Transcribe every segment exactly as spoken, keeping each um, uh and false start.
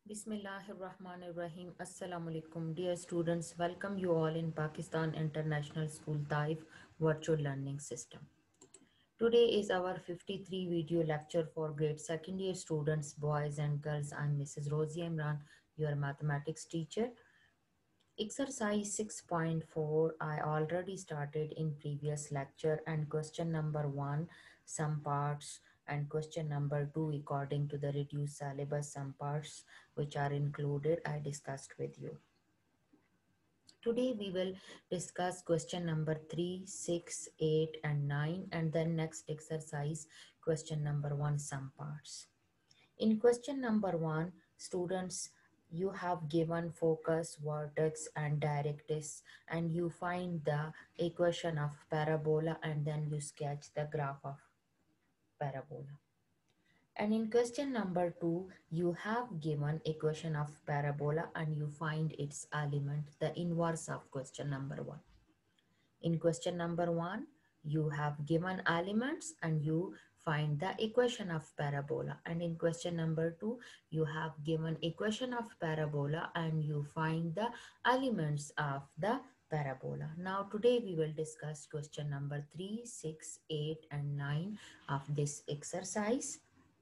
Bismillahirrahmanirrahim. Assalamu alaikum. Dear students, welcome you all in Pakistan International School Taif Virtual Learning System. Today is our fifty-three video lecture for grade second year students, boys and girls. I'm Missus Rosie Imran, your mathematics teacher. Exercise six point four I already started in previous lecture, and question number one, some parts, and question number two, according to the reduced syllabus, some parts which are included, I discussed with you. Today we will discuss question number three, six, eight and nine, and then next exercise question number one, some parts. In question number one, students, you have given focus, vertex and directrix, and you find the equation of parabola and then you sketch the graph of parabola. And in question number two, you have given equation of parabola and you find its element, the inverse of question number one. In question number one, you have given elements and you find the equation of parabola. And in question number two, you have given equation of parabola and you find the elements of the parabola. Now today we will discuss question number three, six, eight and nine of this exercise.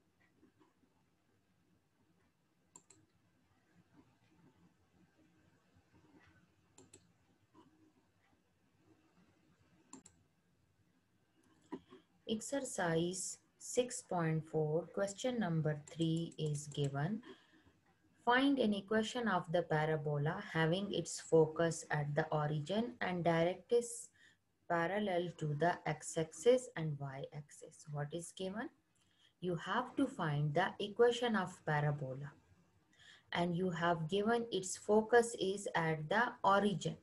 Exercise six point four, question number three is given. Find an equation of the parabola having its focus at the origin and directrix parallel to the x-axis and y-axis. What is given? You have to find the equation of parabola and you have given its focus is at the origin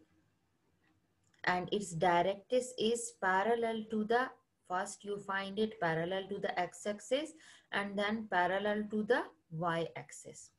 and its directrix is parallel to the, first you find it parallel to the x-axis and then parallel to the y-axis.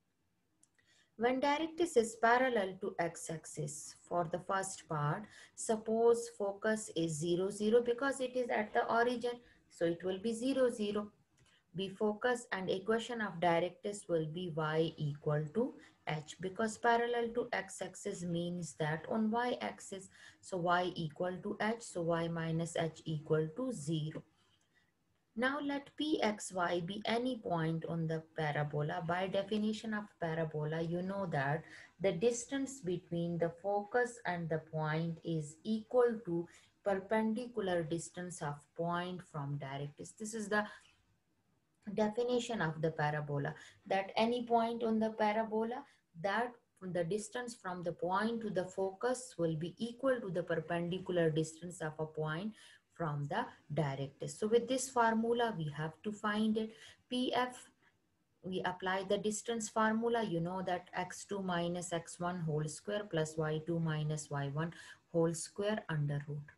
When directrix is parallel to x-axis, for the first part, suppose focus is zero, zero because it is at the origin, so it will be zero, zero. Be focus and equation of directrix will be y equal to h because parallel to x-axis means that on y-axis, so y equal to h, so y minus h equal to zero. Now let Pxy be any point on the parabola. By definition of parabola, you know that the distance between the focus and the point is equal to perpendicular distance of point from directrix. This is the definition of the parabola, that any point on the parabola, that the distance from the point to the focus will be equal to the perpendicular distance of a point from the directrix. So with this formula we have to find it. Pf, we apply the distance formula. You know that x two minus x one whole square plus y two minus y one whole square under root.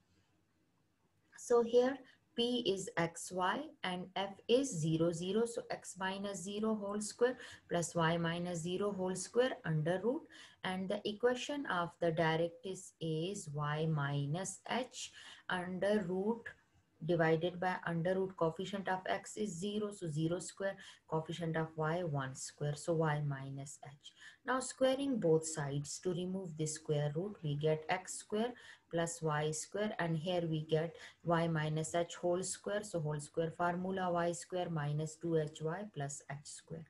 So here P is xy and f is zero, zero. So x minus zero whole square plus y minus zero whole square under root. And the equation of the directrix is y minus h under root divided by under root. Coefficient of x is zero, so zero square. Coefficient of y, one square, so y minus h. Now squaring both sides, to remove this square root, we get x square plus y square, and here we get y minus h whole square, so whole square formula, y square minus two h y plus h square.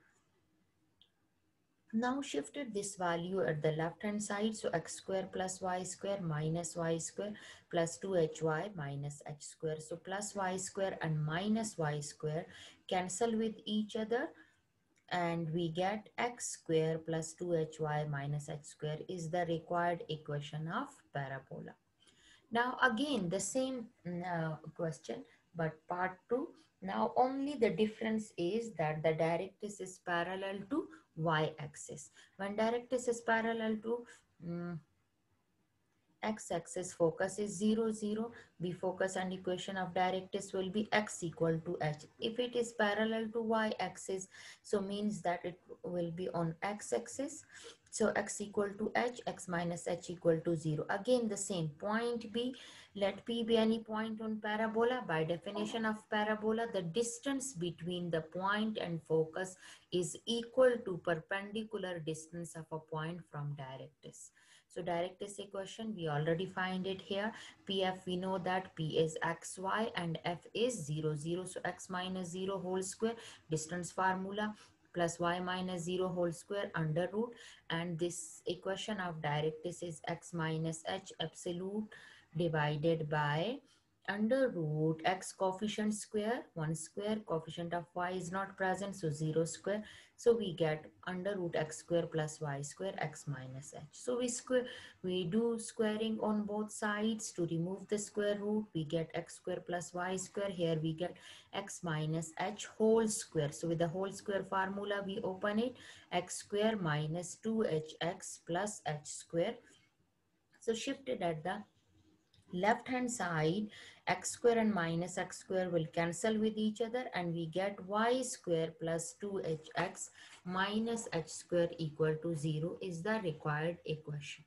Now shifted this value at the left hand side, so x square plus y square minus y square plus two h y minus h square. So plus y square and minus y square cancel with each other and we get x square plus two h y minus h square is the required equation of parabola. Now again the same uh, question, but part two. Now only the difference is that the directrix is parallel to y-axis. When directrix is parallel to um, x-axis, focus is zero, zero. B focus and equation of directrix will be x equal to h. If it is parallel to y-axis, so means that it will be on x-axis. So x equal to h, x minus h equal to zero. Again the same. Point B, let P be any point on parabola. By definition of parabola, the distance between the point and focus is equal to perpendicular distance of a point from directrix. So directrix equation, we already find it here. P F, we know that P is xy and F is zero, zero. So x minus zero whole square, distance formula, plus y minus zero whole square under root, and this equation of directrix is x minus h absolute divided by under root x coefficient square, one square, coefficient of y is not present, so zero square. So we get under root x square plus y square, x minus h. So we square, we do squaring on both sides to remove the square root. We get x square plus y square. Here we get x minus h whole square. So with the whole square formula, we open it, x square minus two h x plus h square. So shifted at the left hand side, x square and minus x square will cancel with each other, and we get y square plus two h x minus h square equal to zero is the required equation.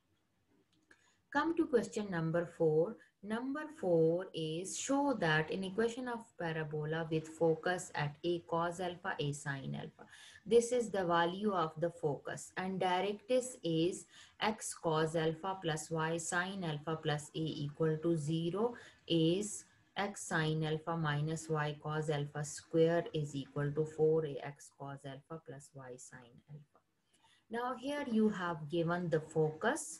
Come to question number four. Number four is show that in equation of parabola with focus at a cos alpha, a sin alpha. This is the value of the focus, and directrix is x cos alpha plus y sin alpha plus a equal to zero is x sin alpha minus y cos alpha square is equal to four a x cos alpha plus y sin alpha. Now here you have given the focus,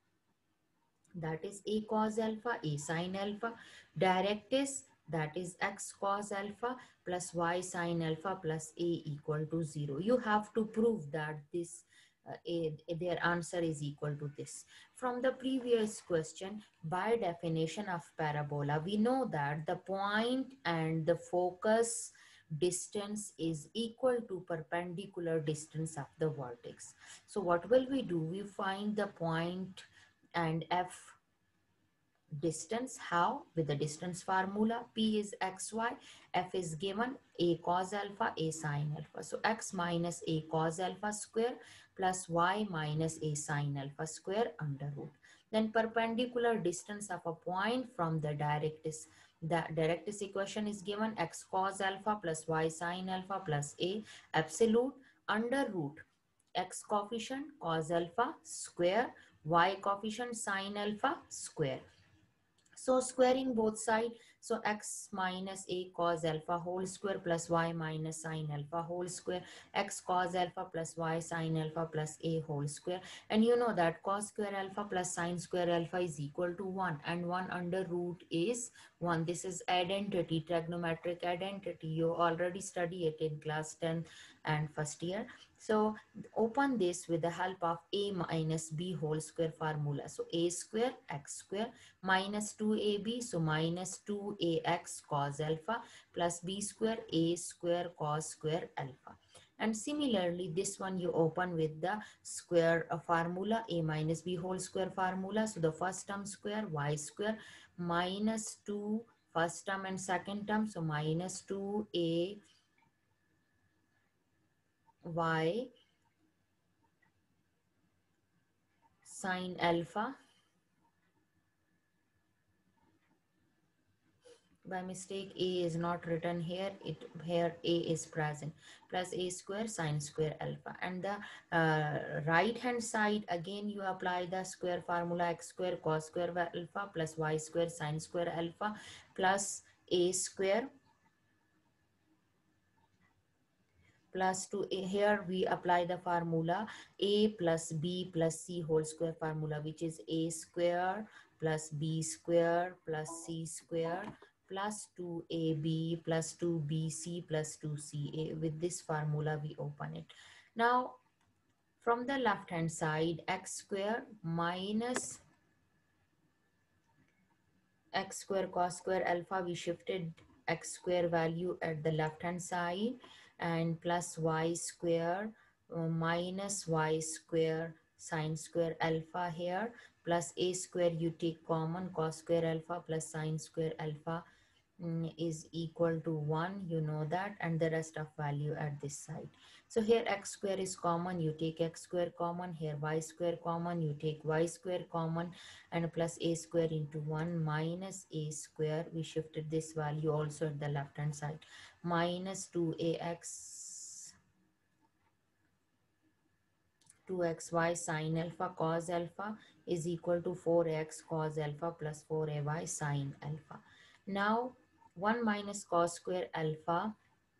that is a cos alpha, a sin alpha, directrix, that is x cos alpha plus y sin alpha plus a equal to zero. You have to prove that this uh, a, their answer is equal to this. From the previous question, by definition of parabola, we know that the point and the focus distance is equal to perpendicular distance of the vertex. So what will we do? We find the point and f distance. How? With the distance formula. P is xy, f is given a cos alpha, a sin alpha. So x minus a cos alpha square plus y minus a sin alpha square under root. Then perpendicular distance of a point from the directrix. The directrix equation is given x cos alpha plus y sin alpha plus a absolute under root x coefficient cos alpha square, y coefficient sin alpha square. So squaring both sides, so x minus a cos alpha whole square plus y minus sin alpha whole square, x cos alpha plus y sin alpha plus a whole square. And you know that cos square alpha plus sin square alpha is equal to one, and one under root is one. This is identity, trigonometric identity. You already studied it in class ten and first year. So open this with the help of a minus b whole square formula. So a square x square minus two a b, so minus two a x cos alpha plus b square a square cos square alpha. And similarly, this one you open with the square formula, a minus b whole square formula. So the first term square, y square minus two first term and second term, so minus two a y sin alpha. By mistake a is not written here, it here a is present, plus a square sin square alpha. And the uh, right hand side, again you apply the square formula, x square cos square alpha plus y square sin square alpha plus a square plus two a. Here we apply the formula a plus b plus c whole square formula, which is a square plus b square plus c square plus two a b plus two b c plus two c a. With this formula we open it. Now from the left hand side, x square minus x square cos square alpha, we shifted x square value at the left hand side, and plus y square uh, minus y square sin square alpha here, plus a square you take common, cos square alpha plus sin square alpha mm, is equal to one, you know that, and the rest of value at this side. So here x square is common, you take x square common, here y square common, you take y square common, and plus a square into one minus a square, we shifted this value also at the left hand side, minus two a x two x y sine alpha cos alpha is equal to four x cos alpha plus four a y sine alpha. Now one minus cos square alpha.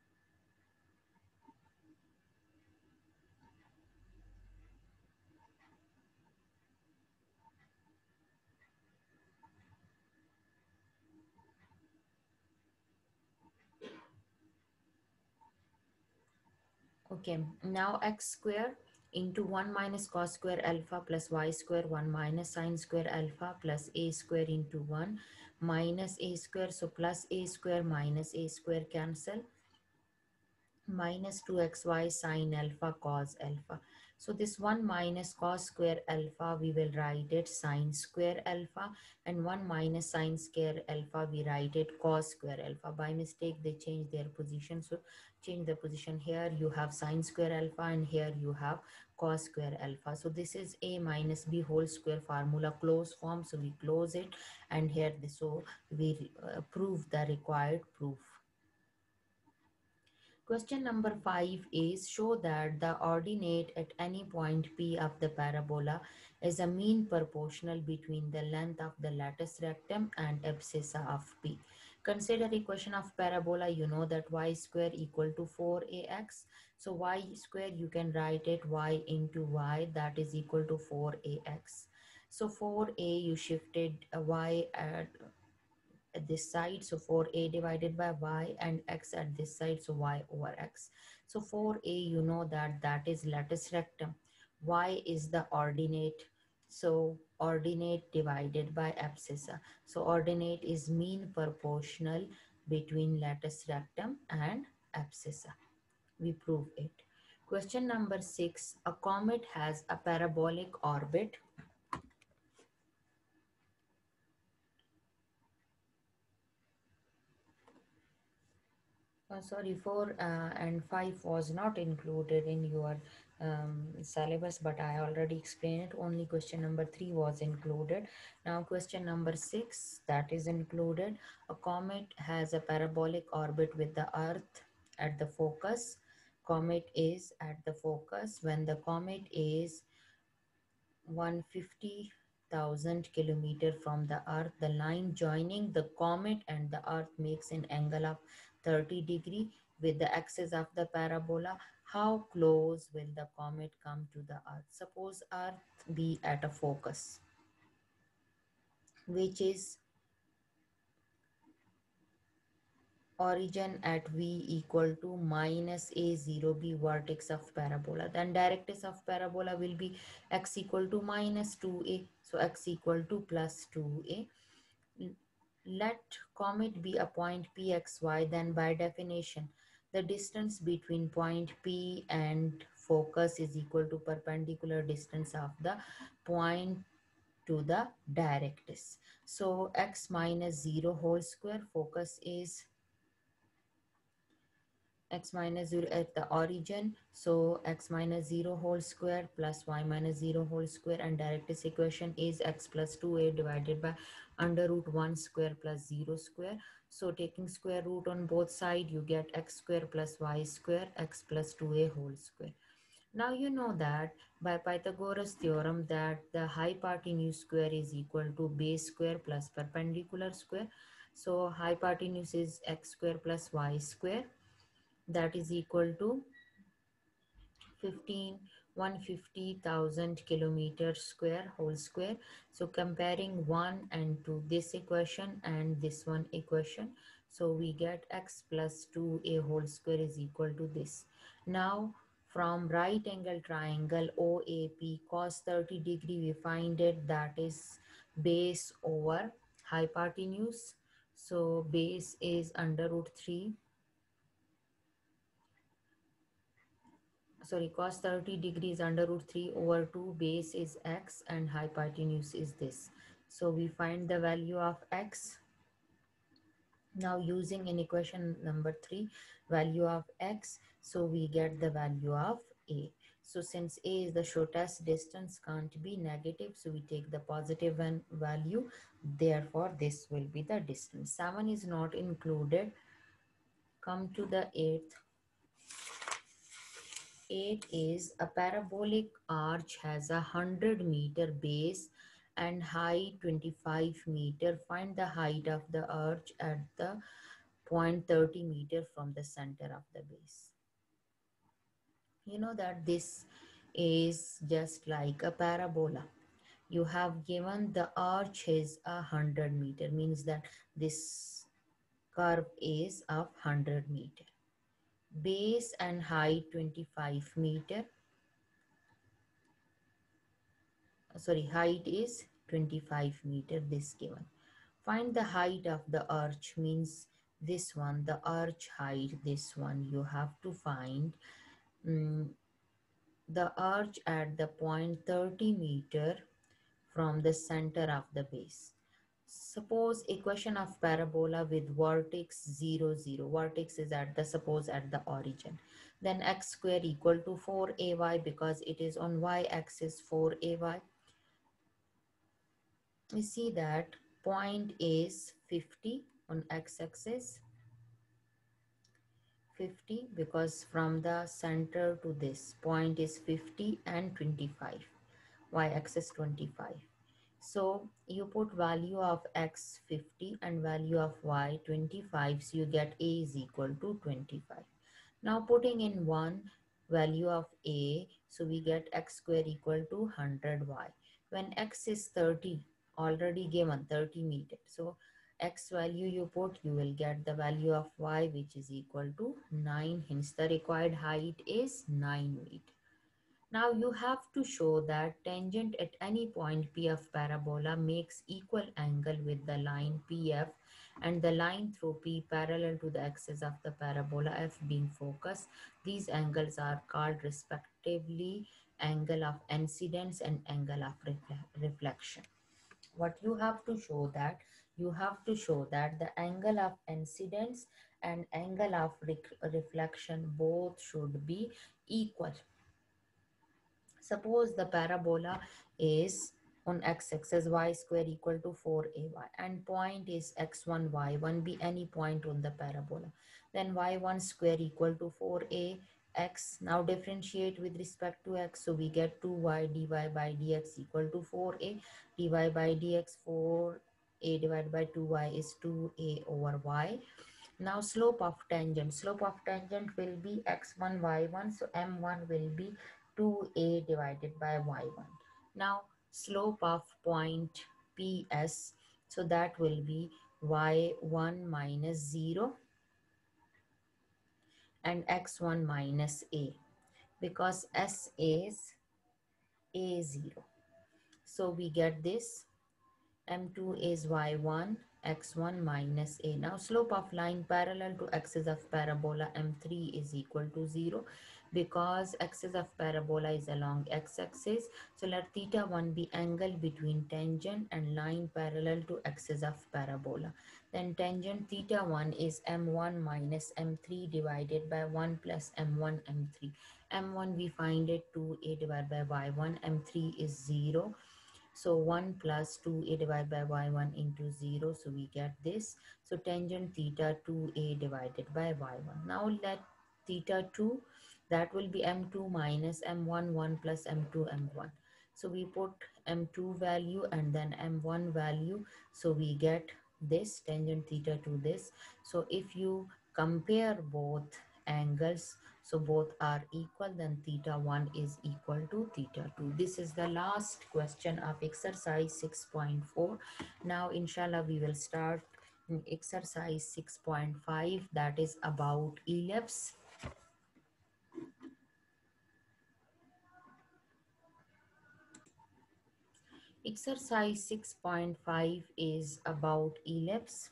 Okay, now x square into one minus cos square alpha plus y square, one minus sine square alpha plus a square into one minus a square. So plus a square minus a square cancel, minus two x y sine alpha cos alpha. So this one minus cos square alpha, we will write it sine square alpha, and one minus sine square alpha, we write it cos square alpha. By mistake, they change their position. So change the position. Here you have sine square alpha and here you have cos square alpha. So this is a minus b whole square formula closed form. So we close it, and here this, so we uh, prove the required proof. Question number five is show that the ordinate at any point P of the parabola is a mean proportional between the length of the latus rectum and abscissa of P. Consider equation of parabola. You know that y square equal to four a x. So y square, you can write it y into y, that is equal to four a x. So four a, you shifted a y at at this side, so four a divided by y, and x at this side, so y over x. So four a, you know that that is latus rectum, y is the ordinate, so ordinate divided by abscissa. So ordinate is mean proportional between latus rectum and abscissa. We prove it. Question number six, a comet has a parabolic orbit. Uh, sorry, four uh, and five was not included in your um, syllabus, but I already explained it. Only question number three was included. Now question number six, that is included. A comet has a parabolic orbit with the Earth at the focus. Comet is at the focus. When the comet is one hundred fifty thousand kilometer from the earth, the line joining the comet and the earth makes an angle of thirty degree with the axis of the parabola. How close will the comet come to the earth? Suppose earth be at a focus, which is origin at v equal to minus a zero b vertex of parabola, then directrix of parabola will be x equal to minus two a, so x equal to plus two a. Let comet be a point pxy, then by definition the distance between point P and focus is equal to perpendicular distance of the point to the directrix. So x minus zero whole square, focus is x minus zero at the origin, so x minus zero whole square plus y minus zero whole square, and directrix equation is x plus two a divided by under root one square plus zero square. So taking square root on both sides, you get x square plus y square, x plus two a whole square. Now you know that by Pythagoras theorem that the hypotenuse square is equal to base square plus perpendicular square. So hypotenuse is x square plus y square, that is equal to fifteen one hundred fifty thousand kilometers square whole square. So comparing one and two, this equation and this one equation, so we get x plus two a whole square is equal to this. Now from right angle triangle O A P cos thirty degree, we find it, that is base over hypotenuse. So base is under root three, sorry, cos thirty degrees under root three over two, base is x and hypotenuse is this. So we find the value of x, Now using in equation number three, value of x, so we get the value of a. So since a is the shortest distance, can't be negative, so we take the positive one value, therefore this will be the distance. seven is not included. Come to the eighth. eight is a parabolic arch has a one hundred meter base and height twenty-five meter. Find the height of the arch at the point thirty meter from the center of the base. You know that this is just like a parabola. You have given the arch is a one hundred meter, means that this curve is of one hundred meter. Base and height twenty-five meter. Sorry, height is twenty-five meter, this given. Find the height of the arch, means this one, the arch height, this one you have to find. um, the arch at the point thirty meter from the center of the base. Suppose equation of parabola with vertex zero, zero. Vertex is at the, suppose at the origin. Then x square equal to four a y, because it is on y-axis four a y. We see that point is fifty on x-axis, fifty, because from the center to this point is fifty, and twenty-five, y-axis twenty-five. So you put value of x fifty and value of y twenty-five, so you get a is equal to twenty-five. Now putting in one value of a, so we get x square equal to one hundred y. When x is thirty, already given thirty meter, so x value you put, you will get the value of y, which is equal to nine. Hence the required height is nine meter. Now you have to show that tangent at any point P of parabola makes equal angle with the line P F, and the line through P parallel to the axis of the parabola F being focused. These angles are called respectively angle of incidence and angle of reflection. What you have to show that, you have to show that the angle of incidence and angle of re reflection both should be equal. Suppose the parabola is on x-axis y square equal to four a y, and point is x one, y one, be any point on the parabola. Then y one square equal to four a x. Now differentiate with respect to x, so we get two y dy by dx equal to four a, dy by dx, four a divided by two y is two a over y. Now slope of tangent, slope of tangent will be x one, y one, so m one will be two a divided by y one. Now slope of point P S, so that will be y one minus zero and x one minus a, because S is a zero. So we get this, m two is y one, x one minus a. Now slope of line parallel to axis of parabola m three is equal to zero, because axis of parabola is along x-axis. So let theta one be angle between tangent and line parallel to axis of parabola. Then tangent theta one is m one minus m three divided by one plus m one, m three. m one we find it two a divided by y one, m three is zero. So one plus two a divided by y one into zero. So we get this. So tangent theta two a divided by y one. Now let theta two, that will be m two minus m one, one plus m two, m one. So we put m two value and then m one value. So we get this tangent theta to this. So if you compare both angles, so both are equal, then theta one is equal to theta two. This is the last question of exercise six point four. Now inshallah we will start exercise six point five, that is about ellipse. Exercise six point five is about ellipse.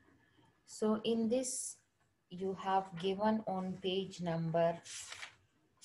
So in this, you have given on page number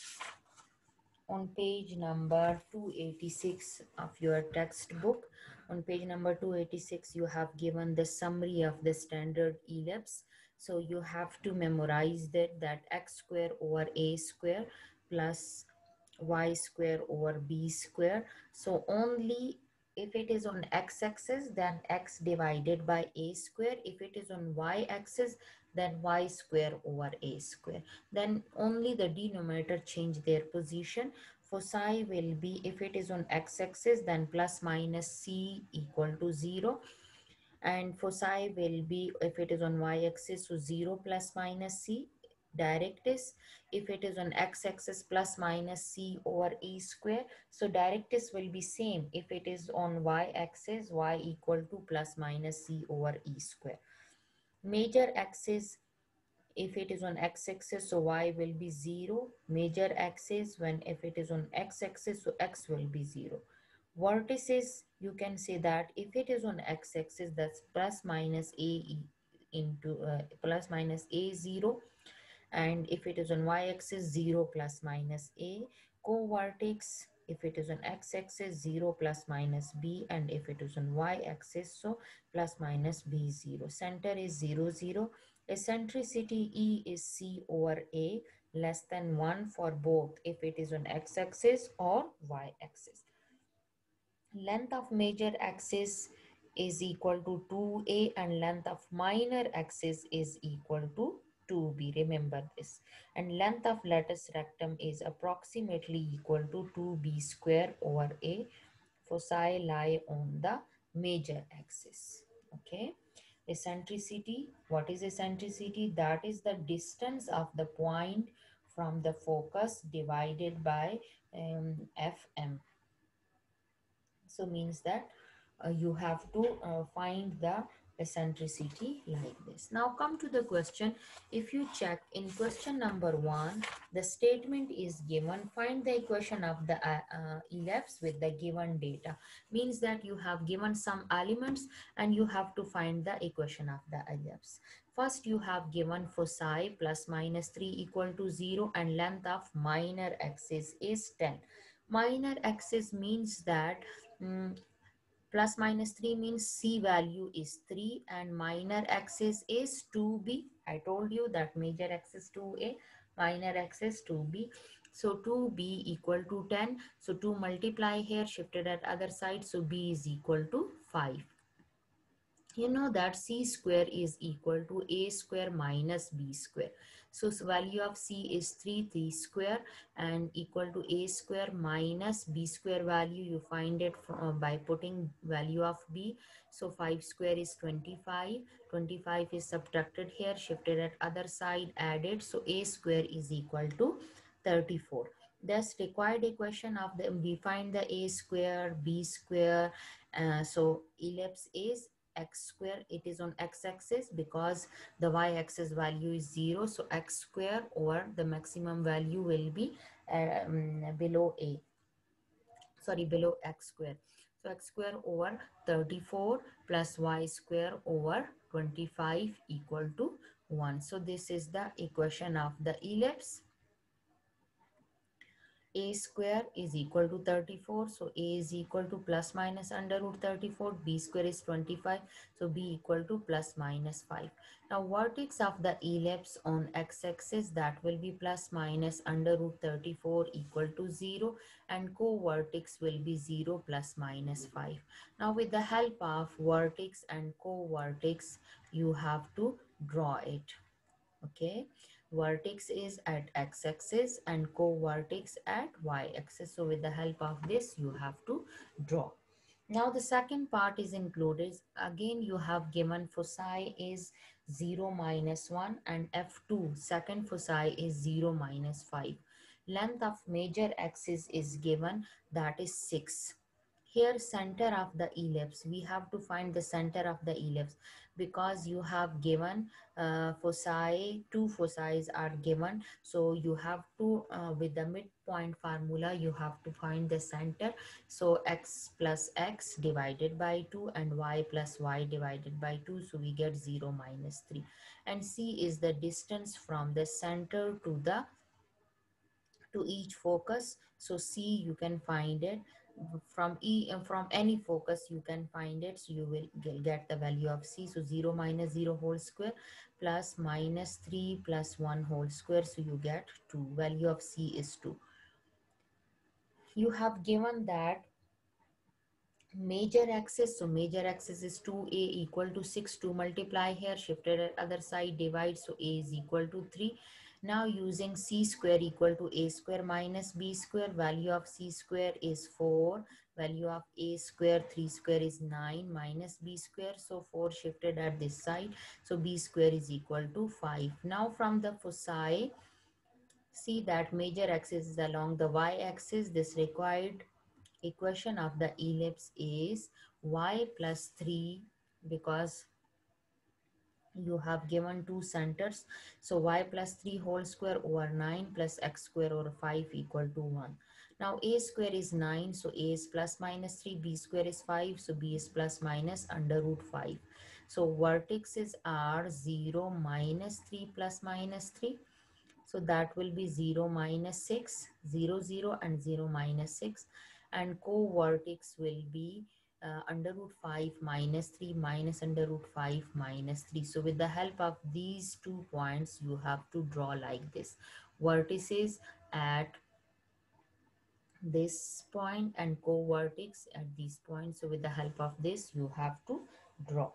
on page number two eighty-six of your textbook. On page number two eighty-six, you have given the summary of the standard ellipse. So you have to memorize that, that x square over a square plus y square over b square. So only if it is on x-axis, then x divided by a square. If it is on y-axis, then y square over a square. Then only the denominator change their position. Foci will be, if it is on x-axis, then plus minus c equal to zero. And foci will be, if it is on y-axis, so zero plus minus c. Directrix, if it is on x-axis, plus minus c over e square. So directrix will be same if it is on y-axis, y equal to plus minus c over e square. Major axis, if it is on x-axis, so y will be zero. Major axis, when if it is on x-axis, so x will be zero. Vertices, you can say that if it is on x-axis, that's plus minus a into uh, plus minus a zero, and if it is on y-axis, zero plus minus a. Co-vertex, if it is on x-axis, zero plus minus b, and if it is on y-axis, so plus minus b zero. Center is zero zero. Eccentricity E is c over a, less than one for both if it is on x-axis or y-axis. Length of major axis is equal to two a and length of minor axis is equal to two b. Remember this. And length of latus rectum is approximately equal to two b square over a. Foci lie on the major axis. Okay. Eccentricity. What is eccentricity? That is the distance of the point from the focus divided by um, Fm. So means that uh, you have to uh, find the eccentricity like this. Now come to the question. If you check in question number one, the statement is given, find the equation of the uh, uh, ellipse with the given data. Means that you have given some elements and you have to find the equation of the ellipse. First, you have given foci plus minus three equal to zero and length of minor axis is ten. Minor axis means that Mm, plus minus three means C value is three and minor axis is two b. I told you that major axis two a, minor axis two b. So two b equal to ten. So two multiply here, shifted at other side. So b is equal to five. You know that c square is equal to a square minus b square. So, so value of c is three, three square and equal to a square minus b square value. You find it from, uh, by putting value of b. So five square is twenty-five. twenty-five is subtracted here, shifted at other side, added. So a square is equal to thirty-four. Thus required equation of the, we find the a square, b square. Uh, so ellipse is x square. It is on x-axis because the y-axis value is zero. So x square over the maximum value will be um, below a, sorry, below x square. So x square over thirty-four plus y square over twenty-five equal to one. So this is the equation of the ellipse. A square is equal to thirty-four. So A is equal to plus minus under root thirty-four. B square is twenty-five. So B equal to plus minus five. Now vertex of the ellipse on x-axis, that will be plus minus under root thirty-four equal to zero. And co-vertex will be zero plus minus five. Now with the help of vertex and co-vertex, you have to draw it. Okay. Vertex is at x-axis and co-vertex at y-axis. So with the help of this, you have to draw. Now the second part is included. Again, you have given foci is zero minus one and F two, second foci is zero minus five. Length of major axis is given, that is six. Here center of the ellipse, we have to find the center of the ellipse because you have given uh, foci, two foci are given. So you have to, uh, with the midpoint formula, you have to find the center. So x plus x divided by two and y plus y divided by two. So we get zero minus three. And c is the distance from the center to the to each focus. So C, you can find it from E, uh, from any focus you can find it. So you will ge- get the value of C. So zero minus zero whole square plus minus three plus one whole square. So you get two. Value of C is two. You have given that major axis. So major axis is two a equal to six. To multiply here, shifted at other side, divide. So a is equal to three. Now using c square equal to a square minus b square, value of c square is four, value of a square, three square is nine, minus b square, so four shifted at this side, so b square is equal to five. Now from the foci, see that major axis is along the y-axis. This required equation of the ellipse is y plus three, because you have given two centers. So y plus three whole square over nine plus x square over five equal to one. Now a square is nine, so a is plus minus three, b square is five, so b is plus minus under root five. So vertices are zero, minus three plus minus three. So that will be zero minus six, zero, zero and zero minus six. And co-vertex will be uh, under root five minus three minus under root five minus three. So with the help of these two points, you have to draw like this. Vertices at this point and co-vertex at these points. So with the help of this, you have to draw.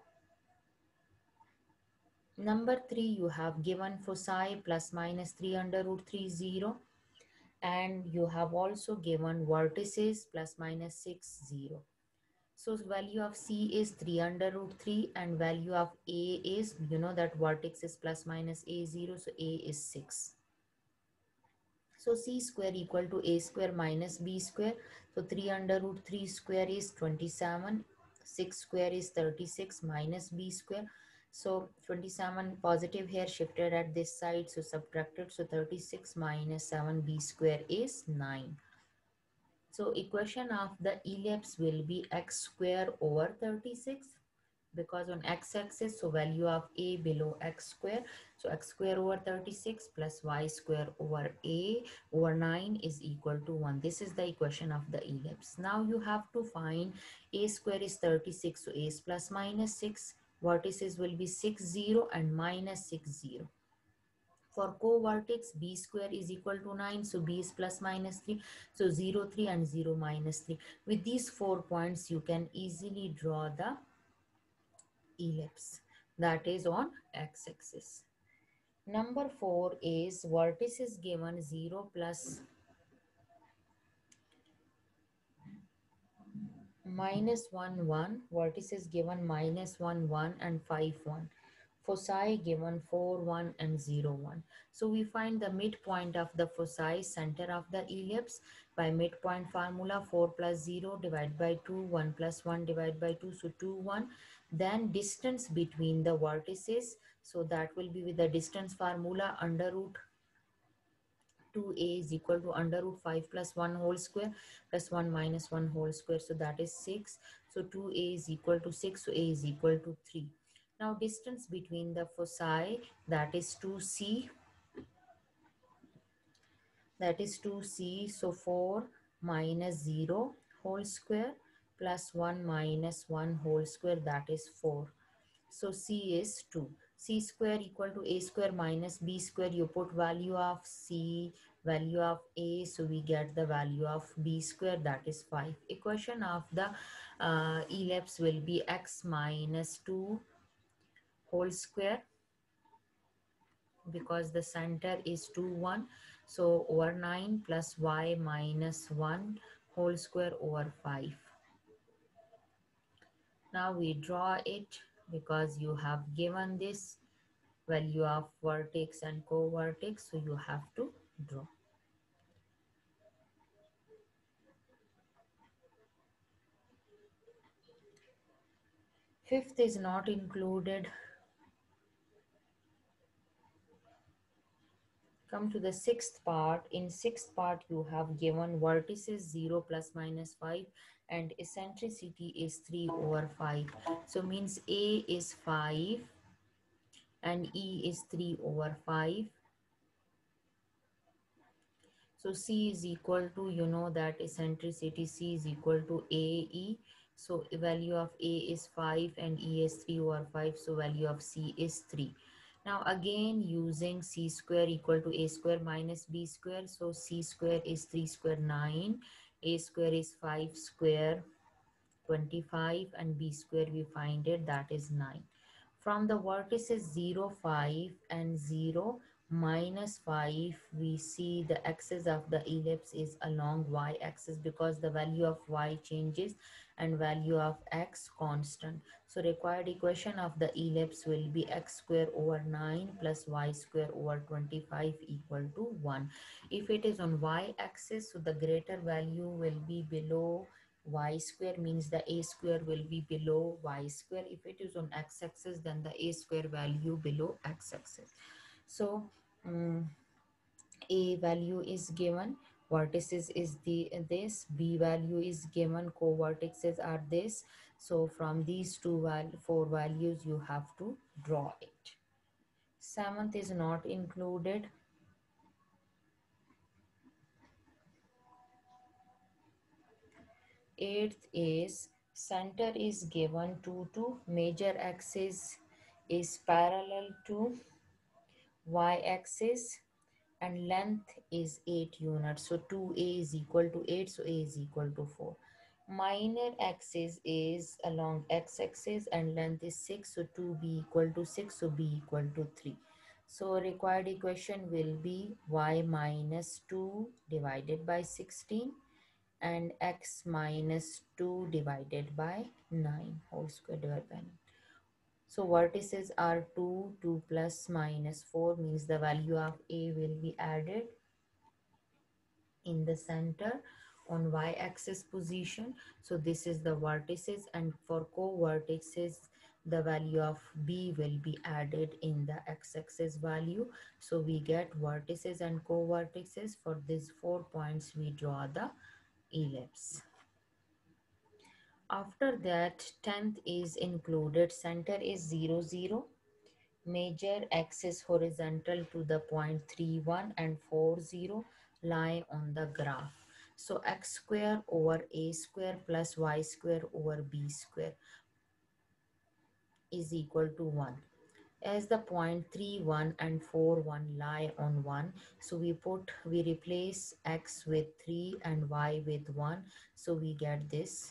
Number three, you have given foci plus minus three under root three, zero. And you have also given vertices plus minus six, zero. So value of C is three under root three, and value of A is, you know that vertex is plus minus A zero, so A is six. So C square equal to A square minus B square. So three under root three square is twenty-seven, six square is thirty-six minus B square. So twenty-seven positive here shifted at this side, so subtracted. So thirty-six minus seven b square is nine. So equation of the ellipse will be x square over thirty-six, because on x-axis, so value of a below x square, so x square over thirty-six plus y square over a over nine is equal to one. This is the equation of the ellipse. Now you have to find a square is thirty-six, so a is plus minus six, vertices will be six, zero and minus six, zero. For co-vertex, b square is equal to nine, so b is plus minus three, so zero, three and zero minus three. With these four points, you can easily draw the ellipse, that is on x-axis. Number four is vertices given zero plus minus one, one, vertices given minus one, one and five, one. Foci given four, one and zero, one. So we find the midpoint of the foci, center of the ellipse, by midpoint formula. Four plus zero divided by two, one plus one divided by two, so two, one. Then distance between the vertices, so that will be with the distance formula, under root two a is equal to under root five plus one whole square plus one minus one whole square, so that is six. So two a is equal to six, so a is equal to three. Now distance between the foci, that is two c, that is two c, so four minus zero whole square plus one minus one whole square, that is four. So C is two. C square equal to A square minus B square. You put value of C, value of A, so we get the value of B square, that is five. Equation of the uh, ellipse will be x minus two whole square, because the center is two, one. So over nine plus y minus one whole square over five. Now we draw it, because you have given this value of vertex and co-vertex, so you have to draw. Fifth is not included. Come to the sixth part. In sixth part, you have given vertices zero plus minus five and eccentricity is three over five. So means A is five and E is three over five. So C is equal to, you know that eccentricity C is equal to A E. So value of A is five and E is three over five. So value of C is three. Now again using C square equal to A square minus B square. So C square is three square nine. A square is five square twenty-five, and B square we find it, that is nine. From the vertices zero, five and zero minus five, we see the axis of the ellipse is along y-axis because the value of y changes and value of x constant. So required equation of the ellipse will be x square over nine plus y square over twenty-five equal to one. If it is on y-axis, so the greater value will be below y square, means the a square will be below y square. If it is on x-axis, then the a square value below x-axis. So um, a value is given, vertices is the this, b value is given, co-vertices are this. So from these two val four values you have to draw it. Seventh is not included. Eighth is center is given two to major axis is parallel to y-axis and length is eight units. So two a is equal to eight, so a is equal to four. Minor axis is along x-axis and length is six, so two b equal to six, so b equal to three. So required equation will be y minus two divided by sixteen and x minus two divided by nine whole square divided by nine. So vertices are two, two plus minus four means the value of a will be added in the center on y-axis position. So this is the vertices, and for co-vertices the value of b will be added in the x-axis value. So we get vertices and co-vertices. For these four points we draw the ellipse. After that, tenth is included. Center is zero, zero. Major axis horizontal to the point three, one and four, zero lie on the graph. So x square over a square plus y square over b square is equal to one. As the point three, one and four, one lie on one, so we put, we replace x with three and y with one. So we get this.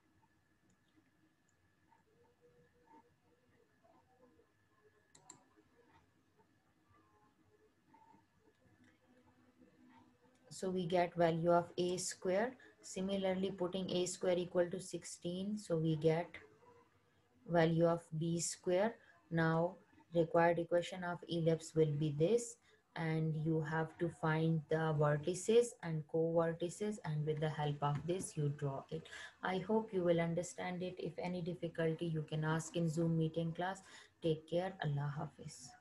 So we get value of a square. Similarly, putting a square equal to sixteen, so we get value of b square. Now required equation of ellipse will be this, and you have to find the vertices and co-vertices, and with the help of this you draw it. I hope you will understand it. If any difficulty, you can ask in Zoom meeting class. Take care. Allah Hafiz.